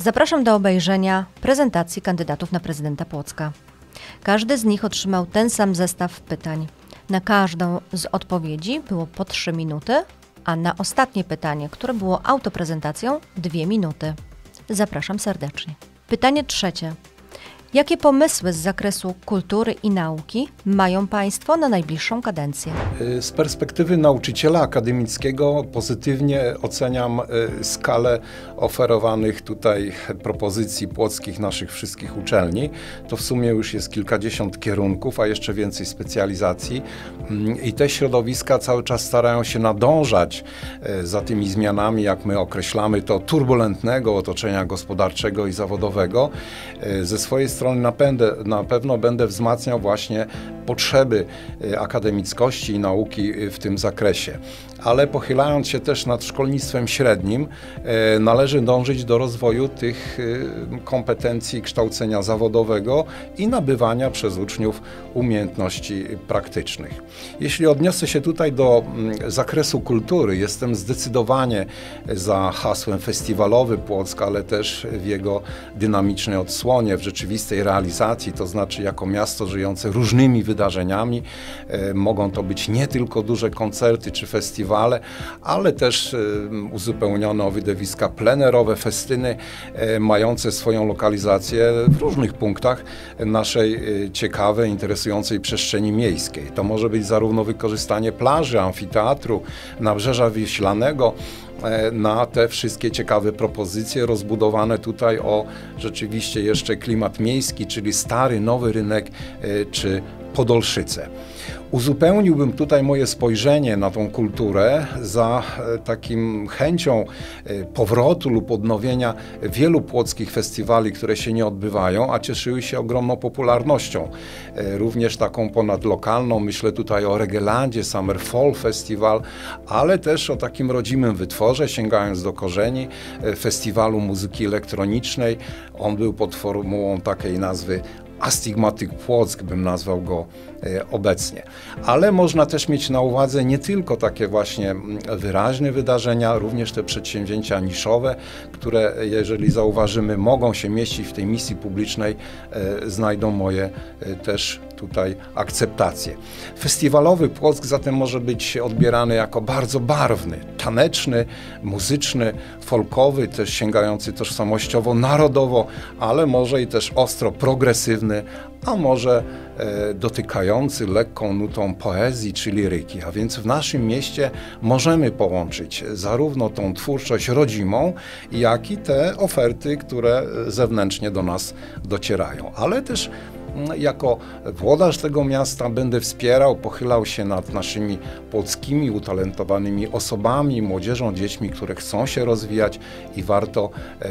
Zapraszam do obejrzenia prezentacji kandydatów na prezydenta Płocka. Każdy z nich otrzymał ten sam zestaw pytań. Na każdą z odpowiedzi było po 3 minuty, a na ostatnie pytanie, które było autoprezentacją, 2 minuty. Zapraszam serdecznie. Pytanie trzecie. Jakie pomysły z zakresu kultury i nauki mają Państwo na najbliższą kadencję? Z perspektywy nauczyciela akademickiego pozytywnie oceniam skalę oferowanych tutaj propozycji płockich naszych wszystkich uczelni. To w sumie już jest kilkadziesiąt kierunków, a jeszcze więcej specjalizacji. I te środowiska cały czas starają się nadążać za tymi zmianami, jak my określamy to, turbulentnego otoczenia gospodarczego i zawodowego. Ze swojej strony na pewno będę wzmacniał właśnie potrzeby akademickości i nauki w tym zakresie. Ale pochylając się też nad szkolnictwem średnim, należy dążyć do rozwoju tych kompetencji kształcenia zawodowego i nabywania przez uczniów umiejętności praktycznych. Jeśli odniosę się tutaj do zakresu kultury, jestem zdecydowanie za hasłem festiwalowy Płock, ale też w jego dynamicznej odsłonie, w rzeczywistej realizacji, to znaczy jako miasto żyjące różnymi wydarzeniami. Mogą to być nie tylko duże koncerty czy festiwale, ale też uzupełnione o widowiska plenerowe, festyny mające swoją lokalizację w różnych punktach naszej ciekawej, interesującej przestrzeni miejskiej. To może być zarówno wykorzystanie plaży, amfiteatru, Nabrzeża Wiślanego, na te wszystkie ciekawe propozycje rozbudowane tutaj o rzeczywiście jeszcze klimat miejski, czyli stary, nowy rynek czy Podolszyce. Uzupełniłbym tutaj moje spojrzenie na tą kulturę za takim chęcią powrotu lub odnowienia wielu płockich festiwali, które się nie odbywają, a cieszyły się ogromną popularnością. Również taką ponadlokalną, myślę tutaj o Reggaelandzie, Summer Fall Festival, ale też o takim rodzimym wytworze, sięgając do korzeni, festiwalu muzyki elektronicznej. On był pod formułą takiej nazwy Astigmatic Płock, bym nazwał go obecnie. Ale można też mieć na uwadze nie tylko takie właśnie wyraźne wydarzenia, również te przedsięwzięcia niszowe, które, jeżeli zauważymy, mogą się mieścić w tej misji publicznej, znajdą moje też tutaj akceptację. Festiwalowy Płock zatem może być odbierany jako bardzo barwny, taneczny, muzyczny, folkowy, też sięgający tożsamościowo, narodowo, ale może i też ostro progresywny, a może dotykający lekką nutą poezji czy liryki. A więc w naszym mieście możemy połączyć zarówno tą twórczość rodzimą, jak i te oferty, które zewnętrznie do nas docierają. Ale też jako włodarz tego miasta będę wspierał, pochylał się nad naszymi płockimi, utalentowanymi osobami, młodzieżą, dziećmi, które chcą się rozwijać i warto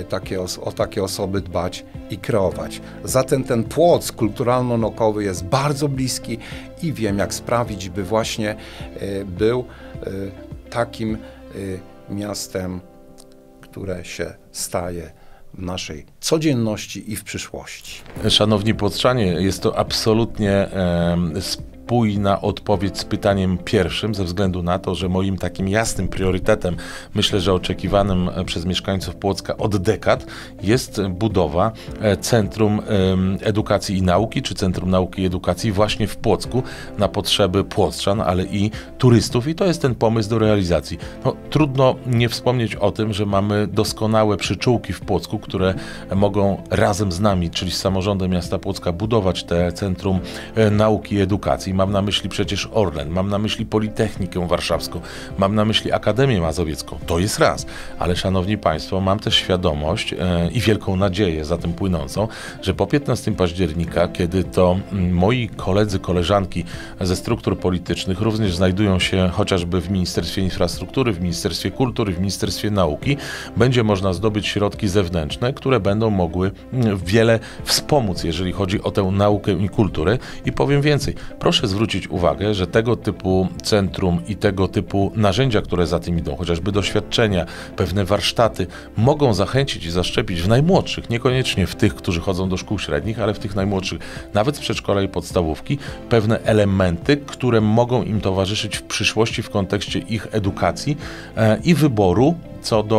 o takie osoby dbać i kreować. Zatem ten Płock kulturalno-naukowy jest bardzo bliski i wiem, jak sprawić, by właśnie był takim miastem, które się staje w naszej codzienności i w przyszłości. Szanowni płockczanie, jest to absolutnie spójna odpowiedź z pytaniem pierwszym, ze względu na to, że moim takim jasnym priorytetem, myślę, że oczekiwanym przez mieszkańców Płocka od dekad, jest budowa Centrum Edukacji i Nauki, czy Centrum Nauki i Edukacji właśnie w Płocku na potrzeby płockczan, ale i turystów, i to jest ten pomysł do realizacji. No, trudno nie wspomnieć o tym, że mamy doskonałe przyczółki w Płocku, które mogą razem z nami, czyli z samorządem miasta Płocka, budować te Centrum Nauki i Edukacji. Mam na myśli przecież Orlen, mam na myśli Politechnikę Warszawską, mam na myśli Akademię Mazowiecką. To jest raz. Ale szanowni państwo, mam też świadomość i wielką nadzieję za tym płynącą, że po 15 października, kiedy to moi koledzy, koleżanki ze struktur politycznych również znajdują się chociażby w Ministerstwie Infrastruktury, w Ministerstwie Kultury, w Ministerstwie Nauki, będzie można zdobyć środki zewnętrzne, które będą mogły wiele wspomóc, jeżeli chodzi o tę naukę i kulturę. I powiem więcej, proszę zwrócić uwagę, że tego typu centrum i tego typu narzędzia, które za tym idą, chociażby doświadczenia, pewne warsztaty, mogą zachęcić i zaszczepić w najmłodszych, niekoniecznie w tych, którzy chodzą do szkół średnich, ale w tych najmłodszych, nawet z przedszkola i podstawówki, pewne elementy, które mogą im towarzyszyć w przyszłości w kontekście ich edukacji i wyboru co do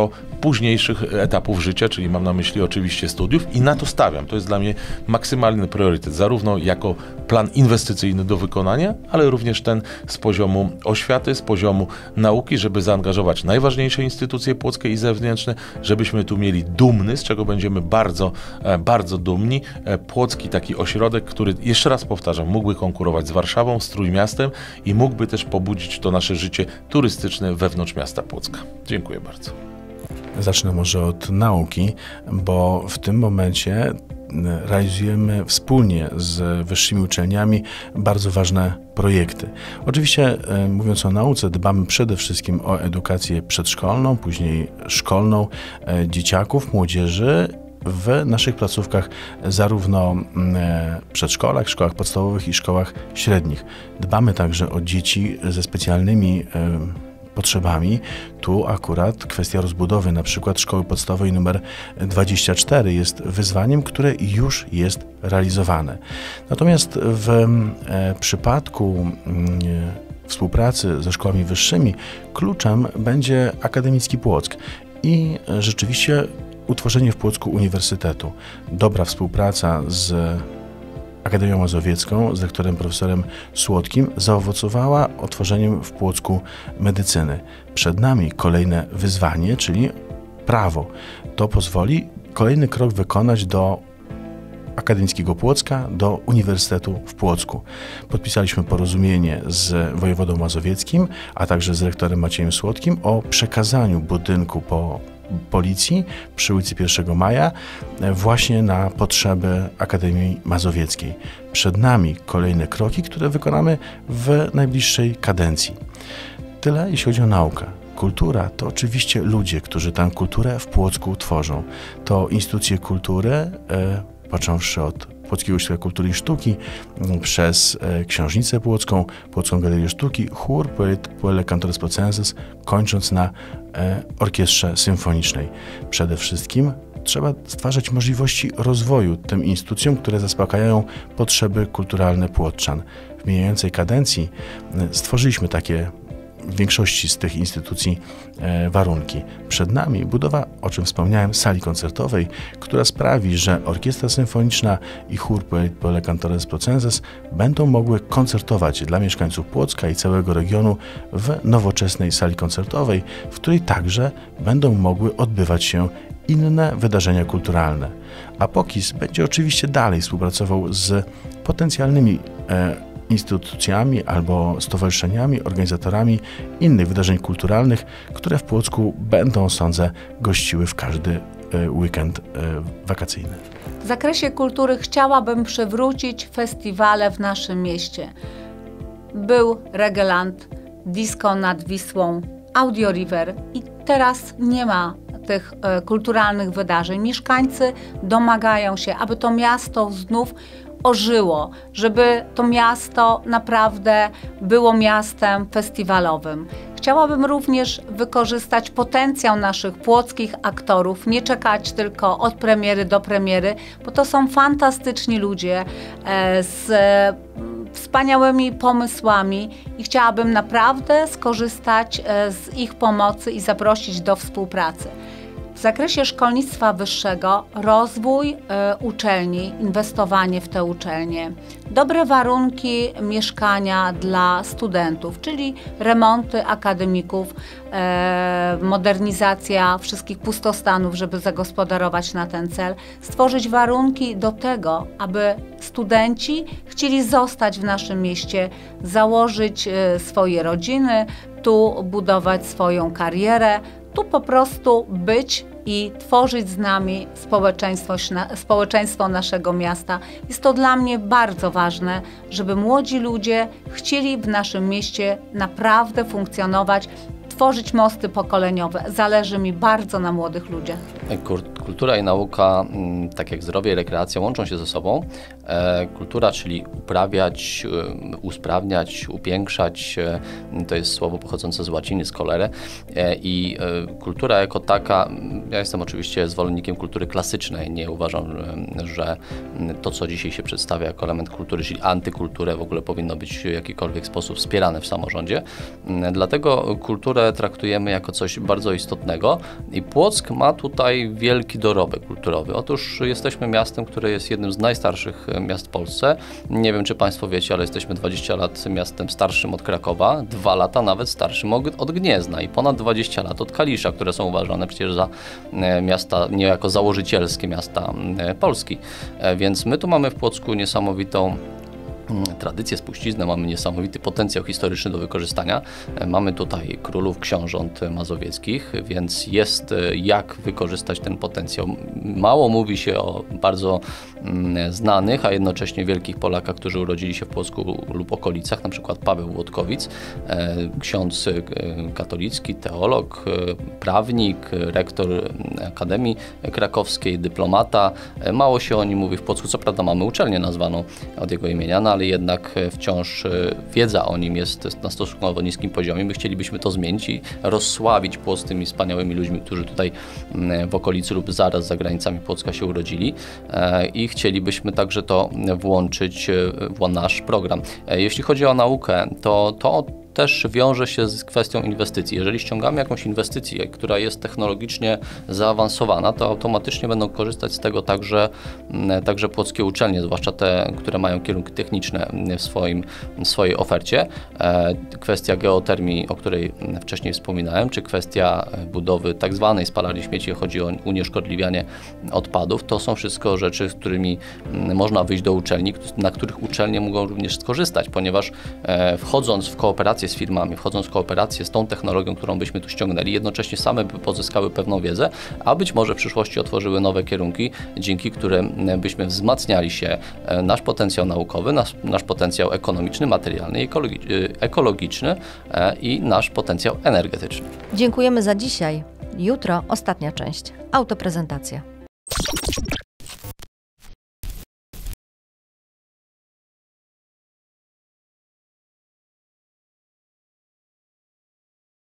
późniejszych etapów życia, czyli mam na myśli oczywiście studiów i na to stawiam. To jest dla mnie maksymalny priorytet, zarówno jako plan inwestycyjny do wykonania, ale również ten z poziomu oświaty, z poziomu nauki, żeby zaangażować najważniejsze instytucje płockie i zewnętrzne, żebyśmy tu mieli dumny, z czego będziemy bardzo, bardzo dumni, płocki taki ośrodek, który, jeszcze raz powtarzam, mógłby konkurować z Warszawą, z Trójmiastem i mógłby też pobudzić to nasze życie turystyczne wewnątrz miasta Płocka. Dziękuję bardzo. Zacznę może od nauki, bo w tym momencie realizujemy wspólnie z wyższymi uczelniami bardzo ważne projekty. Oczywiście mówiąc o nauce, dbamy przede wszystkim o edukację przedszkolną, później szkolną dzieciaków, młodzieży w naszych placówkach, zarówno przedszkolach, szkołach podstawowych i szkołach średnich. Dbamy także o dzieci ze specjalnymi potrzebami. Tu akurat kwestia rozbudowy na przykład szkoły podstawowej nr 24 jest wyzwaniem, które już jest realizowane. Natomiast w przypadku współpracy ze szkołami wyższymi kluczem będzie Akademicki Płock i rzeczywiście utworzenie w Płocku uniwersytetu. Dobra współpraca z Akademią Mazowiecką, z rektorem profesorem Słodkim zaowocowała otworzeniem w Płocku medycyny. Przed nami kolejne wyzwanie, czyli prawo. To pozwoli kolejny krok wykonać do Akademickiego Płocka, do Uniwersytetu w Płocku. Podpisaliśmy porozumienie z wojewodą mazowieckim, a także z rektorem Maciejem Słodkim o przekazaniu budynku po Policji przy ulicy 1 Maja właśnie na potrzeby Akademii Mazowieckiej. Przed nami kolejne kroki, które wykonamy w najbliższej kadencji. Tyle jeśli chodzi o naukę. Kultura to oczywiście ludzie, którzy tę kulturę w Płocku tworzą. To instytucje kultury, począwszy od Płockiego Instytutu Kultury i Sztuki, przez Książnicę Płocką, Płocką Galerię Sztuki, chór Puelle Cantores Plocenses, kończąc na orkiestrze symfonicznej. Przede wszystkim trzeba stwarzać możliwości rozwoju tym instytucjom, które zaspokajają potrzeby kulturalne płockczan. W mijającej kadencji stworzyliśmy takie w większości z tych instytucji warunki. Przed nami budowa, o czym wspomniałem, sali koncertowej, która sprawi, że orkiestra symfoniczna i chór Puelle Cantores Plocenses będą mogły koncertować dla mieszkańców Płocka i całego regionu w nowoczesnej sali koncertowej, w której także będą mogły odbywać się inne wydarzenia kulturalne. A POKiS będzie oczywiście dalej współpracował z potencjalnymi instytucjami albo stowarzyszeniami, organizatorami innych wydarzeń kulturalnych, które w Płocku będą, sądzę, gościły w każdy weekend wakacyjny. W zakresie kultury chciałabym przywrócić festiwale w naszym mieście. Był Regeland, Disco nad Wisłą, Audio River i teraz nie ma tych kulturalnych wydarzeń. Mieszkańcy domagają się, aby to miasto znów ożyło, żeby to miasto naprawdę było miastem festiwalowym. Chciałabym również wykorzystać potencjał naszych płockich aktorów, nie czekać tylko od premiery do premiery, bo to są fantastyczni ludzie z wspaniałymi pomysłami i chciałabym naprawdę skorzystać z ich pomocy i zaprosić do współpracy. W zakresie szkolnictwa wyższego rozwój uczelni, inwestowanie w te uczelnie, dobre warunki mieszkania dla studentów, czyli remonty akademików, modernizacja wszystkich pustostanów, żeby zagospodarować na ten cel, stworzyć warunki do tego, aby studenci chcieli zostać w naszym mieście, założyć swoje rodziny, tu budować swoją karierę, tu po prostu być i tworzyć z nami społeczeństwo naszego miasta. Jest to dla mnie bardzo ważne, żeby młodzi ludzie chcieli w naszym mieście naprawdę funkcjonować, tworzyć mosty pokoleniowe. Zależy mi bardzo na młodych ludziach. Kultura i nauka, tak jak zdrowie i rekreacja, łączą się ze sobą. Kultura, czyli uprawiać, usprawniać, upiększać, to jest słowo pochodzące z łaciny, z colere. I kultura jako taka, ja jestem oczywiście zwolennikiem kultury klasycznej, nie uważam, że to, co dzisiaj się przedstawia jako element kultury, czyli antykulturę, w ogóle powinno być w jakikolwiek sposób wspierane w samorządzie. Dlatego kulturę kulturę traktujemy jako coś bardzo istotnego i Płock ma tutaj wielki dorobek kulturowy. Otóż jesteśmy miastem, które jest jednym z najstarszych miast w Polsce. Nie wiem, czy Państwo wiecie, ale jesteśmy 20 lat miastem starszym od Krakowa, 2 lata nawet starszym od Gniezna i ponad 20 lat od Kalisza, które są uważane przecież za miasta niejako założycielskie miasta Polski. Więc my tu mamy w Płocku niesamowitą tradycję, spuściznę, mamy niesamowity potencjał historyczny do wykorzystania. Mamy tutaj królów, książąt mazowieckich, więc jest jak wykorzystać ten potencjał. Mało mówi się o bardzo znanych, a jednocześnie wielkich Polakach, którzy urodzili się w Płocku lub okolicach, na przykład Paweł Włodkowicz, ksiądz katolicki, teolog, prawnik, rektor Akademii Krakowskiej, dyplomata. Mało się o nim mówi w Płocku, co prawda mamy uczelnię nazwaną od jego imienia, ale jednak wciąż wiedza o nim jest na stosunkowo niskim poziomie. My chcielibyśmy to zmienić i rozsławić Płock tymi wspaniałymi ludźmi, którzy tutaj w okolicy lub zaraz za granicami Płocka się urodzili i chcielibyśmy także to włączyć w nasz program. Jeśli chodzi o naukę, to też wiąże się z kwestią inwestycji. Jeżeli ściągamy jakąś inwestycję, która jest technologicznie zaawansowana, to automatycznie będą korzystać z tego także płockie uczelnie, zwłaszcza te, które mają kierunki techniczne w swojej ofercie. Kwestia geotermii, o której wcześniej wspominałem, czy kwestia budowy tak zwanej spalarni śmieci, chodzi o unieszkodliwianie odpadów, to są wszystko rzeczy, z którymi można wyjść do uczelni, na których uczelnie mogą również skorzystać, ponieważ wchodząc w kooperację z firmami, wchodząc w kooperację z tą technologią, którą byśmy tu ściągnęli, jednocześnie same by pozyskały pewną wiedzę, a być może w przyszłości otworzyły nowe kierunki, dzięki którym byśmy wzmacniali się nasz potencjał naukowy, nasz potencjał ekonomiczny, materialny, ekologiczny i nasz potencjał energetyczny. Dziękujemy za dzisiaj. Jutro ostatnia część. Autoprezentacja.